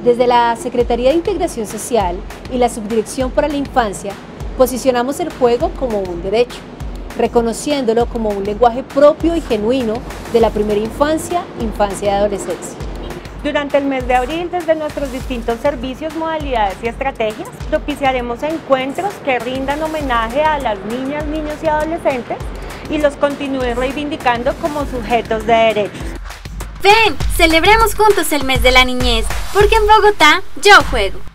Desde la Secretaría de Integración Social y la Subdirección para la Infancia, posicionamos el juego como un derecho, reconociéndolo como un lenguaje propio y genuino de la primera infancia, infancia y adolescencia. Durante el mes de abril, desde nuestros distintos servicios, modalidades y estrategias, propiciaremos encuentros que rindan homenaje a las niñas, niños y adolescentes y los continúen reivindicando como sujetos de derechos. Ven, celebremos juntos el mes de la niñez, porque en Bogotá yo juego.